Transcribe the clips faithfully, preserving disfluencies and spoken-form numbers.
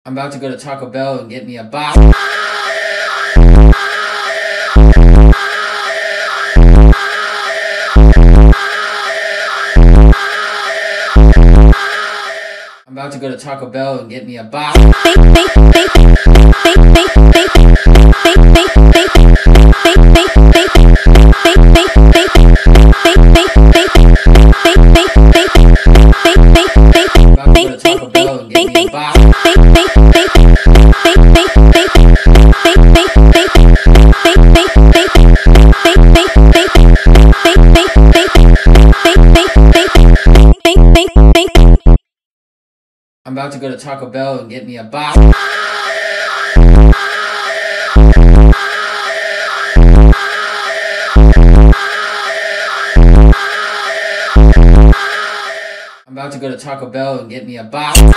I'm about to go to Taco Bell and get me a Baja. I'm about to go to Taco Bell and get me a Baja. I'm about to go to Taco Bell and get me a Baja. I'm about to go to Taco Bell and get me a Baja.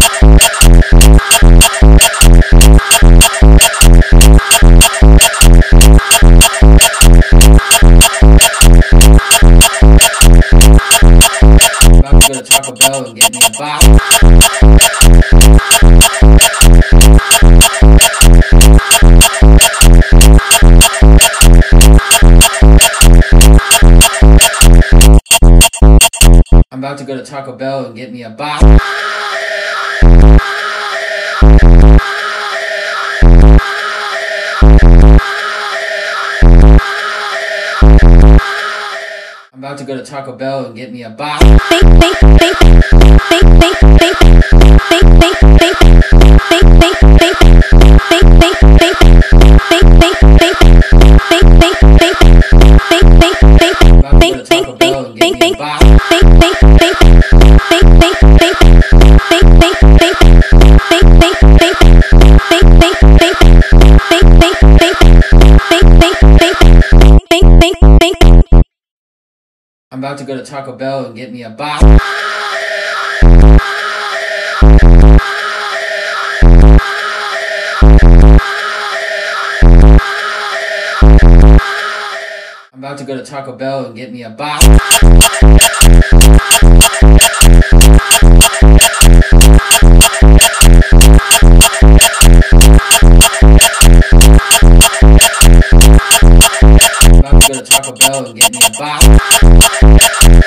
I'm about to go to Taco Bell and get me a Baja. I'm about to go to Taco Bell and get me a Baja. I'm about to go to Taco Bell and get me a Baja. I'm about to go to Taco Bell and get me a Baja. I'm about to go to Taco Bell and get me a Baja. I'm about to go to Taco Bell and get me a Baja.